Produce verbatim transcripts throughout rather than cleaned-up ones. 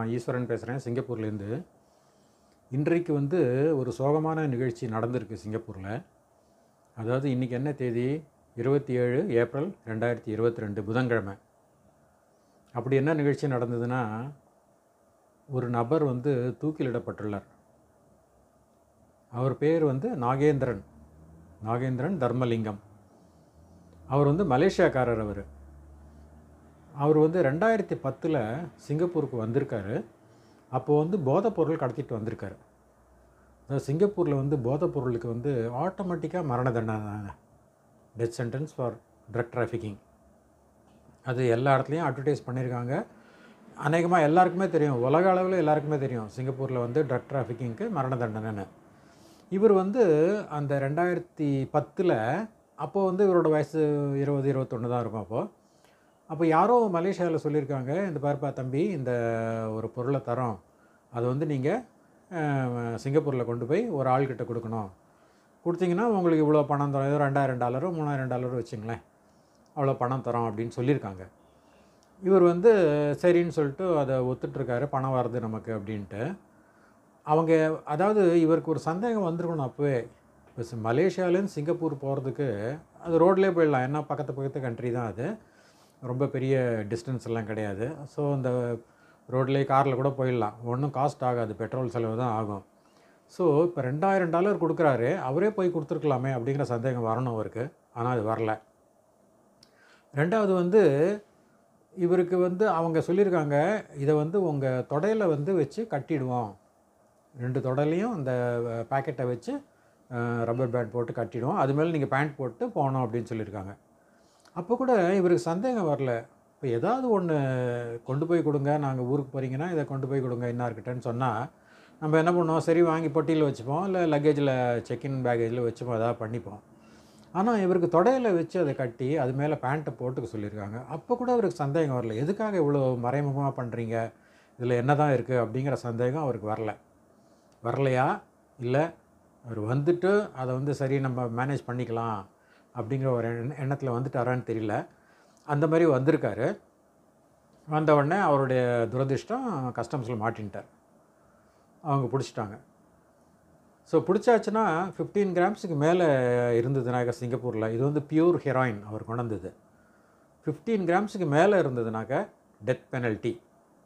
நான் ஈஸ்வரன் பேசுகிறேன் சிங்கப்பூர்லேருந்து. இன்றைக்கு வந்து ஒரு சோகமான நிகழ்ச்சி நடந்திருக்கு சிங்கப்பூரில். அதாவது இன்றைக்கி என்ன தேதி? இருபத்தி ஏழு ஏப்ரல் ரெண்டாயிரத்தி இருபத்தி ரெண்டு புதன்கிழமை. அப்படி என்ன நிகழ்ச்சி நடந்ததுன்னா, ஒரு நபர் வந்து தூக்கிலிடப்பட்டுள்ளார். அவர் பேர் வந்து நாகேந்திரன் நாகேந்திரன் தர்மலிங்கம். அவர் வந்து மலேசியாக்காரர். அவர் அவர் வந்து ரெண்டாயிரத்தி பத்தில் சிங்கப்பூருக்கு வந்திருக்காரு. அப்போது வந்து போதைப்பொருள் கடத்திட்டு வந்திருக்காரு. அதாவது சிங்கப்பூரில் வந்து போதைப்பொருளுக்கு வந்து ஆட்டோமேட்டிக்காக மரண தண்டனை, death sentence for drug trafficking. அது எல்லா இடத்துலையும் அட்வர்டைஸ் பண்ணியிருக்காங்க. அநேகமாக எல்லாருக்குமே தெரியும், உலக அளவில் எல்லாருக்குமே தெரியும் சிங்கப்பூரில் வந்து ட்ரக் டிராஃபிக்கிங்க்கு மரண தண்டனைன்னு. இவர் வந்து அந்த ரெண்டாயிரத்தி பத்தில் அப்போது வந்து இவரோட வயசு இருபது இருபத்தொன்று தான் இருக்கும். அப்போது அப்போ யாரோ மலேசியாவில் சொல்லியிருக்காங்க, இந்த பார்ப்பா தம்பி, இந்த ஒரு பொருளை தரோம், அதை வந்து நீங்கள் சிங்கப்பூரில் கொண்டு போய் ஒரு ஆள்கிட்ட கொடுக்கணும், கொடுத்தீங்கன்னா உங்களுக்கு இவ்வளோ பணம் தரோம், ஏதோ ரெண்டாயிரம் டாலரோ மூணாயிரம் டாலரோ வச்சுங்களேன், அவ்வளோ பணம் தரோம் அப்படின்னு சொல்லியிருக்காங்க. இவர் வந்து சரின்னு சொல்லிட்டு அதை ஒத்துட்ருக்காரு, பணம் வருது நமக்கு அப்படின்ட்டு. அவங்க அதாவது இவருக்கு ஒரு சந்தேகம் வந்திருக்கணும் அப்போவே. இப்போ மலேசியாவிலேருந்து சிங்கப்பூர் போகிறதுக்கு அது ரோட்லேயே போயிடலாம், ஏன்னா பக்கத்து பக்கத்து கண்ட்ரி தான், அது ரொம்ப பெரிய டிஸ்டன்ஸ் எல்லாம் கிடையாது. ஸோ அந்த ரோட்லேயே காரில் கூட போயிடலாம், ஒன்றும் காஸ்ட் ஆகாது, பெட்ரோல் செலவு தான் ஆகும். ஸோ இப்போ ரெண்டாயிரம் டாலர் கொடுக்குறாரு, அவரே போய் கொடுத்துருக்கலாமே அப்படிங்கிற சந்தேகம் வரணும் அவருக்கு. ஆனால் அது வரல. ரெண்டாவது வந்து இவருக்கு வந்து அவங்க சொல்லியிருக்காங்க, இதை வந்து உங்கள் தொடையில் வந்து வச்சு கட்டிடுவோம், ரெண்டு தொடையிலையும் அந்த பேக்கெட்டை வச்சு ரப்பர் பேண்ட் போட்டு கட்டிடுவோம், அது மேலே நீங்கள் பேண்ட் போட்டு போகணும் அப்படின்னு சொல்லியிருக்காங்க. அப்போ கூட இவருக்கு சந்தேகம் வரல. இப்போ ஏதாவது ஒன்று கொண்டு போய் கொடுங்க, நாங்கள் ஊருக்கு போகிறீங்கன்னா இதை கொண்டு போய் கொடுங்க இன்னார்கிட்டன்னு சொன்னால் நம்ம என்ன பண்ணுவோம், சரி வாங்கி பொட்டியில் வச்சுப்போம், இல்லை லக்கேஜில் செக்இன் பேக்கேஜில் வச்சுப்போம், ஏதாவது பண்ணிப்போம். ஆனால் இவருக்கு தொடையில் வச்சு அதை கட்டி அது மேலே பேண்ட்டை போட்டுக்க சொல்லியிருக்காங்க. அப்போ கூட அவருக்கு சந்தேகம் வரல, எதுக்காக இவ்வளோ மறைமுகமாக பண்ணுறீங்க, இதில் என்ன தான் இருக்குது அப்படிங்கிற சந்தேகம் அவருக்கு வரல. வரலையா, இல்லை அவர் வந்துட்டு அதை வந்து சரி நம்ம மேனேஜ் பண்ணிக்கலாம் அப்படிங்கிற ஒரு எண்ணத்தில் வந்துட்டாரான்னு தெரியல. அந்த மாதிரி வந்திருக்காரு. வந்த உடனே அவருடைய துரதிர்ஷ்டம் கஸ்டம்ஸில் மாட்டின்ட்டார், அவங்க பிடிச்சிட்டாங்க. ஸோ பிடிச்சாச்சுன்னா ஃபிஃப்டீன் கிராம்ஸுக்கு மேலே இருந்ததுனாக்கா சிங்கப்பூரில், இது வந்து பியூர் ஹெராயின் அவர் கொண்டு வந்தது, ஃபிஃப்டீன் கிராம்ஸுக்கு மேலே இருந்ததுனாக்கா டெத் பெனல்ட்டி,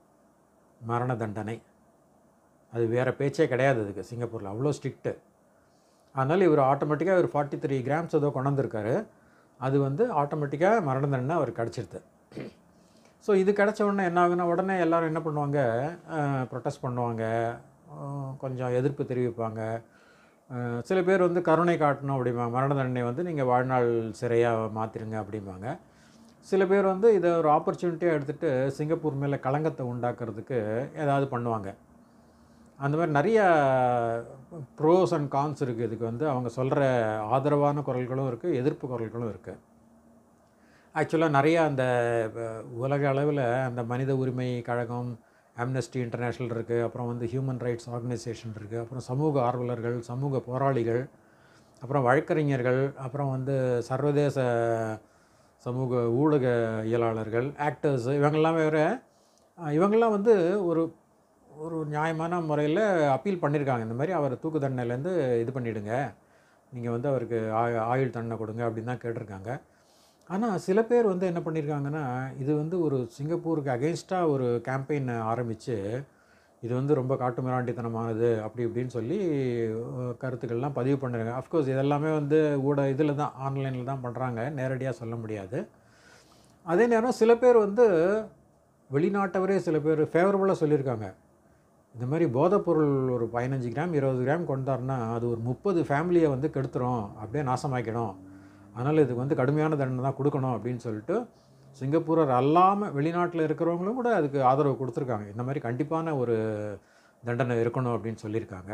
மரண தண்டனை. அது வேறு பேச்சே கிடையாது அதுக்கு சிங்கப்பூரில், அவ்வளோ ஸ்ட்ரிக்ட்டு. அதனால் இவர் ஆட்டோமேட்டிக்காக ஒரு ஃபார்ட்டி த்ரீ கிராம்ஸ் ஏதோ கொண்டு வந்திருக்காரு, அது வந்து ஆட்டோமேட்டிக்காக மரண தண்டனை அவர் கிடச்சிருது. ஸோ இது கிடச்ச உடனே என்ன ஆகுனா, உடனே எல்லோரும் என்ன பண்ணுவாங்க, ப்ரொட்டஸ்ட் பண்ணுவாங்க, கொஞ்சம் எதிர்ப்பு தெரிவிப்பாங்க. சில பேர் வந்து கருணை காட்டணும் அப்படிம்பாங்க, மரண தண்டனை வந்து நீங்கள் வாழ்நாள் சிறையாக மாற்றிடுங்க அப்படிம்பாங்க. சில பேர் வந்து இதை ஒரு ஆப்பர்ச்சுனிட்டியாக எடுத்துகிட்டு சிங்கப்பூர் மேலே களங்கத்தை உண்டாக்குறதுக்கு ஏதாவது பண்ணுவாங்க. அந்த மாதிரி நிறைய ப்ரோஸ் அண்ட் கான்ஸ் இருக்குது இதுக்கு. வந்து அவங்க சொல்கிற ஆதரவான குரல்களும் இருக்குது, எதிர்ப்பு குரல்களும் இருக்குது. ஆக்சுவலாக நிறையா அந்த உலக அளவில் அந்த மனித உரிமை கழகம், ஆம்னஸ்டி இன்டர்நேஷ்னல் இருக்குது, அப்புறம் வந்து ஹியூமன் ரைட்ஸ் ஆர்கனைசேஷன் இருக்குது, அப்புறம் சமூக ஆர்வலர்கள், சமூக போராளிகள், அப்புறம் வழக்கறிஞர்கள், அப்புறம் வந்து சர்வதேச சமூக ஊடகவியலாளர்கள், ஆக்டர்ஸு, இவங்கெல்லாம் வேறு இவங்கெல்லாம் வந்து ஒரு ஒரு நியாயமான முறையில் அப்பீல் பண்ணியிருக்காங்க. இந்த மாதிரி அவர் தூக்கு தண்டனையிலேருந்து இது பண்ணிவிடுங்க, நீங்கள் வந்து அவருக்கு ஆயு ஆயுள் தண்டனை கொடுங்க அப்படின்னு தான் கேட்டிருக்காங்க. ஆனால் சில பேர் வந்து என்ன பண்ணியிருக்காங்கன்னா, இது வந்து ஒரு சிங்கப்பூருக்கு அகெயின்ஸ்டாக ஒரு கேம்பெயின் ஆரம்பித்து, இது வந்து ரொம்ப காட்டு மிராண்டித்தனமானது அப்படி இப்படின்னு சொல்லி கருத்துக்கள்லாம் பதிவு பண்ணுறாங்க. அஃப்கோர்ஸ் இதெல்லாமே வந்து ஊட இதில் தான், ஆன்லைனில் தான் பண்ணுறாங்க, நேரடியாக சொல்ல முடியாது. அதே நேரம் சில பேர் வந்து வெளிநாட்டவரே சில பேர் ஃபேவரபுளாக சொல்லியிருக்காங்க, இந்த மாதிரி போதைப்பொருள் ஒரு பதினஞ்சு கிராம் இருபது கிராம் கொண்டாருன்னா அது ஒரு முப்பது ஃபேமிலியை வந்து கெடுத்துரும், அப்படியே நாசமாக்கிடும், அதனால் இதுக்கு வந்து கடுமையான தண்டனை தான் கொடுக்கணும் அப்படின்னு சொல்லிட்டு சிங்கப்பூரர் அல்லாமல் வெளிநாட்டில் இருக்கிறவங்களும் கூட அதுக்கு ஆதரவு கொடுத்துருக்காங்க. இந்த மாதிரி கண்டிப்பான ஒரு தண்டனை இருக்கணும் அப்படின்னு சொல்லியிருக்காங்க.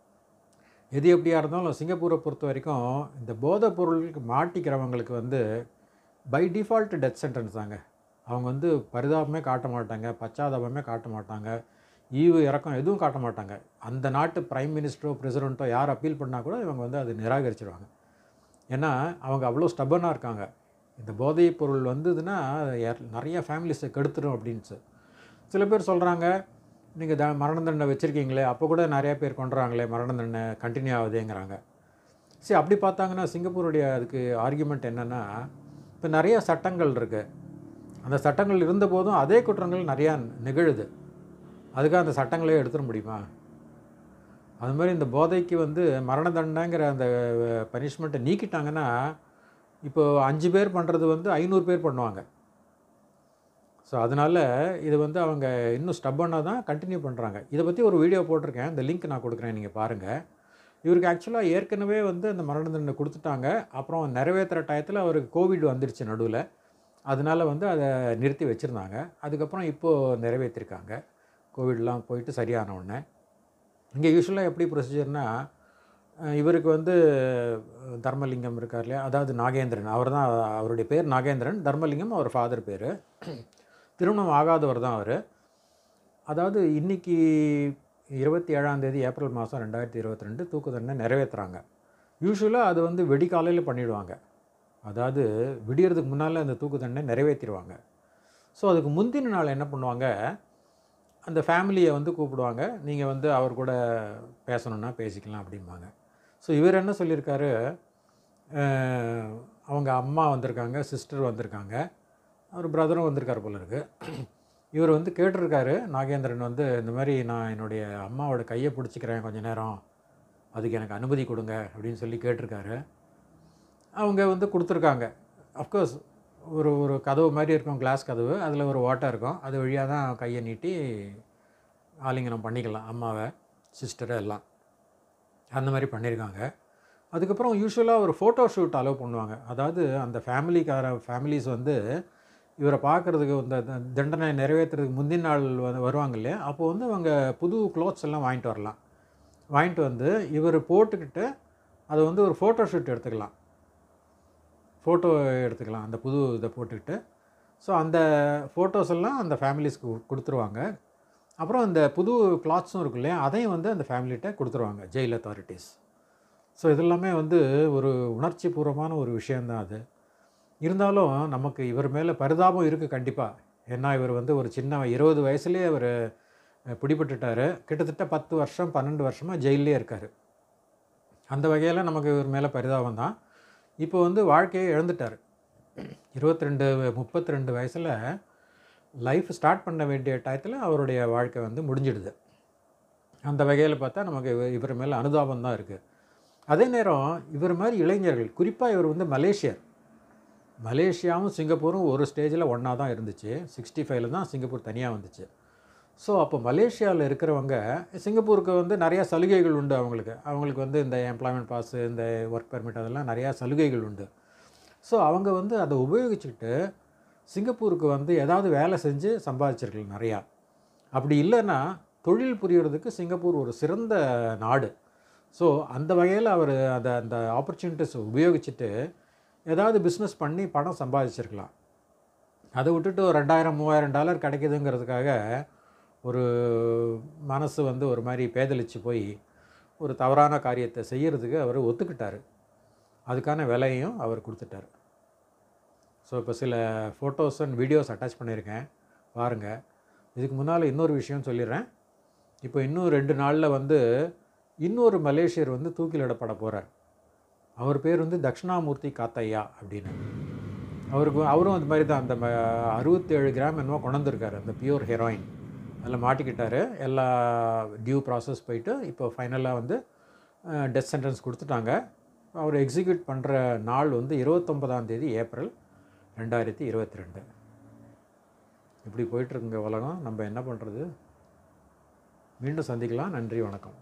எது எப்படியாக இருந்தாலும் சிங்கப்பூரை பொறுத்த வரைக்கும் இந்த போதைப்பொருளுக்கு மாட்டிக்கிறவங்களுக்கு வந்து பை டிஃபால்ட் டெத் சென்டென்ஸ் தாங்க. அவங்க வந்து பரிதாபமே காட்ட மாட்டாங்க, பச்சாதாபமே காட்ட மாட்டாங்க, ஈவு இறக்கம் எதுவும் காட்ட மாட்டாங்க. அந்த நாட்டு பிரைம் மினிஸ்டரோ பிரசிடெண்ட்டோ யார் அப்பீல் பண்ணால் கூட இவங்க வந்து அதை நிராகரிச்சிடுவாங்க. ஏன்னா அவங்க அவ்வளோ ஸ்டபனாக இருக்காங்க. இந்த போதைப் பொருள் வந்ததுன்னா நிறைய ஃபேமிலிஸை கெடுத்துடும் அப்படின்ட்டு. சில பேர் சொல்கிறாங்க, நீங்கள் த மரண தண்டனை வச்சுருக்கீங்களே, அப்போ கூட நிறையா பேர் கொண்டுறாங்களே, மரண தண்டனை கண்டினியூ ஆகுதுங்கிறாங்க. சரி, அப்படி பார்த்தாங்கன்னா சிங்கப்பூருடைய அதுக்கு ஆர்கியூமெண்ட் என்னென்னா, இப்போ நிறைய சட்டங்கள் இருக்குது. அந்த சட்டங்கள் இருந்தபோதும் அதே குற்றங்கள் நிறையா நிகழுது. அதுக்காக அந்த சட்டங்களே எடுத்துட முடியுமா? அது மாதிரி இந்த போதைக்கு வந்து மரண தண்டனைங்கிற அந்த பனிஷ்மெண்ட்டை நீக்கிட்டாங்கன்னா, இப்போது அஞ்சு பேர் பண்ணுறது வந்து ஐநூறு பேர் பண்ணுவாங்க. ஸோ அதனால் இது வந்து அவங்க இன்னும் ஸ்டப்பனாக தான் கண்டினியூ பண்ணுறாங்க. இதை பற்றி ஒரு வீடியோ போட்டிருக்கேன், இந்த லிங்க் நான் கொடுக்குறேன், நீங்கள் பாருங்கள். இவருக்கு ஆக்சுவலாக ஏற்கனவே வந்து அந்த மரண தண்டனை கொடுத்துட்டாங்க. அப்புறம் நிறைவேற்றுற டயத்தில் அவருக்கு கோவிட் வந்துடுச்சு நடுவில். அதனால் வந்து அதை நிறுத்தி வச்சுருந்தாங்க. அதுக்கப்புறம் இப்போது நிறைவேற்றிருக்காங்க, கோவிட்லாம் போயிட்டு சரியான உடனே. இங்கே யூஸ்வலாக எப்படி ப்ரொசீஜர்னால், இவருக்கு வந்து தர்மலிங்கம் இருக்கார் இல்லையா, அதாவது நாகேந்திரன், அவர் தான், அவருடைய பேர் நாகேந்திரன், தர்மலிங்கம் அவர் ஃபாதர் பேர். திருமணம் ஆகாதவர் தான் அவர். அதாவது இன்றைக்கி இருபத்தி ஏழாம் தேதி ஏப்ரல் மாதம் ரெண்டாயிரத்தி இருபத்தி ரெண்டு தூக்கு தண்டனை நிறைவேற்றுறாங்க. யூஸ்வலாக அது வந்து வெடிக்காலையில் பண்ணிவிடுவாங்க. அதாவது விடியறதுக்கு முன்னால் அந்த தூக்கு தண்டனை நிறைவேற்றிடுவாங்க. ஸோ அதுக்கு முந்தின நாள் என்ன பண்ணுவாங்க, அந்த ஃபேமிலியை வந்து கூப்பிடுவாங்க. நீங்கள் வந்து அவர் கூட பேசணுன்னா பேசிக்கலாம் அப்படிம்பாங்க. ஸோ இவர் என்ன சொல்லியிருக்காரு, அவங்க அம்மா வந்திருக்காங்க, சிஸ்டர் வந்திருக்காங்க, அவர் பிரதரும் வந்திருக்கார் போல இருக்குது. இவர் வந்து கேட்டிருக்காரு நாகேந்திரன் வந்து, இந்த மாதிரி நான் என்னுடைய அம்மாவோட கையை பிடிச்சிக்கிறேன் கொஞ்ச நேரம், அதுக்கு எனக்கு அனுமதி கொடுங்க அப்படின்னு சொல்லி கேட்டிருக்காரு. அவங்க வந்து கொடுத்துருக்காங்க. அஃப்கோர்ஸ் ஒரு ஒரு கதவு மாதிரி இருக்கும், கிளாஸ் கதவு, அதில் ஒரு ஓட்டை இருக்கும், அது வழியாக தான் கையை நீட்டி ஆலிங்கனம் பண்ணிக்கலாம் அம்மாவை, சிஸ்டரை எல்லாம். அந்த மாதிரி பண்ணியிருக்காங்க. அதுக்கப்புறம் யூஸ்வலாக ஒரு ஃபோட்டோ ஷூட் அலோவ் பண்ணுவாங்க. அதாவது அந்த ஃபேமிலிக்கார ஃபேமிலிஸ் வந்து இவரை பார்க்குறதுக்கு இந்த தண்டனை நிறைவேற்றுறதுக்கு முந்தின நாள் வந்து வருவாங்க இல்லையா, அப்போது வந்து அவங்க புது க்ளோத்ஸ் எல்லாம் வாங்கிட்டு வரலாம். வாங்கிட்டு வந்து இவர் போட்டுக்கிட்டு அதை வந்து ஒரு ஃபோட்டோ ஷூட் எடுத்துக்கலாம், ஃபோட்டோ எடுத்துக்கலாம் அந்த புது இதை போட்டுக்கிட்டு. ஸோ அந்த ஃபோட்டோஸ் எல்லாம் அந்த ஃபேமிலிஸ்க்கு கொடுத்துருவாங்க. அப்புறம் அந்த புது கிளாத்ஸும் இருக்கு இல்லையா, அதையும் வந்து அந்த ஃபேமிலிகிட்ட கொடுத்துருவாங்க ஜெயில் அத்தாரிட்டிஸ். ஸோ இதெல்லாமே வந்து ஒரு உணர்ச்சி பூர்வமான ஒரு விஷயந்தான் அது. இருந்தாலும் நமக்கு இவர் மேலே பரிதாபம் இருக்குது கண்டிப்பாக. ஏன்னா இவர் வந்து ஒரு சின்ன இருபது வயசுலேயே அவர் பிடிபட்டுட்டார். கிட்டத்தட்ட பத்து வருஷம் பன்னெண்டு வருஷமாக ஜெயிலே இருக்கார். அந்த வகையில் நமக்கு இவர் மேலே பரிதாபம் தான். இப்போ வந்து வாழ்க்கையை இழந்துட்டார். இருபத்தி ரெண்டு முப்பத்தி ரெண்டு வயசில் லைஃப் ஸ்டார்ட் பண்ண வேண்டிய டயத்தில் அவருடைய வாழ்க்கை வந்து முடிஞ்சிடுது. அந்த வகையில் பார்த்தா நமக்கு இவர் மேலே அனுதாபம் தான் இருக்குது. அதே நேரம் இவர் மாதிரி இளைஞர்கள், குறிப்பாக இவர் வந்து மலேசியர், மலேசியாவும் சிங்கப்பூரும் ஒரு ஸ்டேஜில் ஒன்றா தான் இருந்துச்சு. சிக்ஸ்டி ஃபைவ்ல தான் சிங்கப்பூர் தனியாக வந்துச்சு. ஸோ அப்போ மலேசியாவில் இருக்கிறவங்க சிங்கப்பூருக்கு வந்து நிறையா சலுகைகள் உண்டு அவங்களுக்கு. அவங்களுக்கு வந்து இந்த எம்ப்ளாய்மெண்ட் பாஸு, இந்த ஒர்க் பெர்மிட், அதெல்லாம் நிறையா சலுகைகள் உண்டு. ஸோ அவங்க வந்து அதை உபயோகிச்சுக்கிட்டு சிங்கப்பூருக்கு வந்து ஏதாவது வேலை செஞ்சு சம்பாதிச்சிருக்கலாம் நிறையா. அப்படி இல்லைன்னா தொழில் புரியறதுக்கு சிங்கப்பூர் ஒரு சிறந்த நாடு. ஸோ அந்த வகையில் அவர் அதை அந்த ஆப்பர்ச்சுனிட்டிஸ் உபயோகிச்சுட்டு ஏதாவது பிஸ்னஸ் பண்ணி பணம் சம்பாதிச்சிருக்கலாம். அதை விட்டுட்டு ஒரு ரெண்டாயிரம் மூவாயிரம் டாலர் கிடைக்கிதுங்கிறதுக்காக ஒரு மனசு வந்து ஒரு மாதிரி பேதலிச்சு போய் ஒரு தவறான காரியத்தை செய்கிறதுக்கு அவர் ஒத்துக்கிட்டார். அதுக்கான விலையும் அவர் கொடுத்துட்டார். ஸோ இப்போ சில ஃபோட்டோஸ் அண்ட் வீடியோஸ் அட்டாச் பண்ணியிருக்கேன், பாருங்கள். இதுக்கு முன்னால் இன்னொரு விஷயம் சொல்லிடுறேன். இப்போ இன்னும் ரெண்டு நாளில் வந்து இன்னொரு மலேசியர் வந்து தூக்கிலிடப்பட போகிறார். அவர் பேர் வந்து தக்ஷணாமூர்த்தி காத்தையா அப்படின்னு. அவருக்கு அவரும் அந்த மாதிரி தான் அந்த அறுபத்தேழு கிராம் என்னவோ கொண்டிருக்காரு, அந்த பியூர் ஹெரோயின். அதில் மாட்டிக்கிட்டார். எல்லா டியூ ப்ராசஸ் போயிட்டு இப்போ ஃபைனலாக வந்து டெத் சென்டென்ஸ் கொடுத்துட்டாங்க. அவர் எக்ஸிக்யூட் பண்ணுற நாள் வந்து இருபத்தொம்பதாம் தேதி ஏப்ரல் ரெண்டாயிரத்தி இருபத்தி ரெண்டு. இப்படி போயிட்டுருக்குங்க உலகம். நம்ம என்ன பண்ணுறது? மீண்டும் சந்திக்கலாம். நன்றி, வணக்கம்.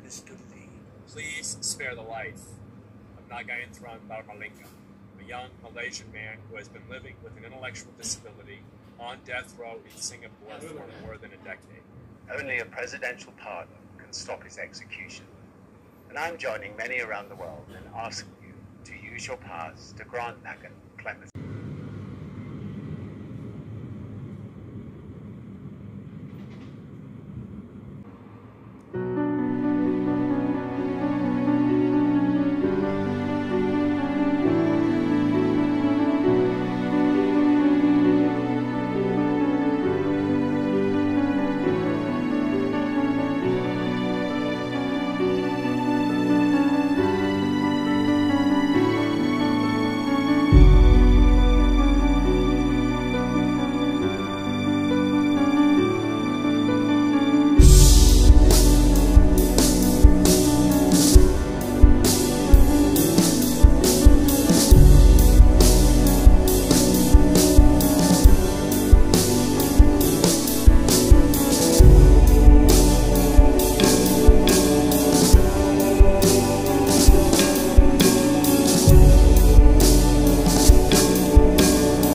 understood thee. Please spare the life of Nagaindran Dharmalingam, a young Malaysian man who has been living with an intellectual disability on death row in Singapore for more than a decade. Only a presidential pardon can stop his execution. And I'm joining many around the world in asking you to use your powers to grant Nagan clemency.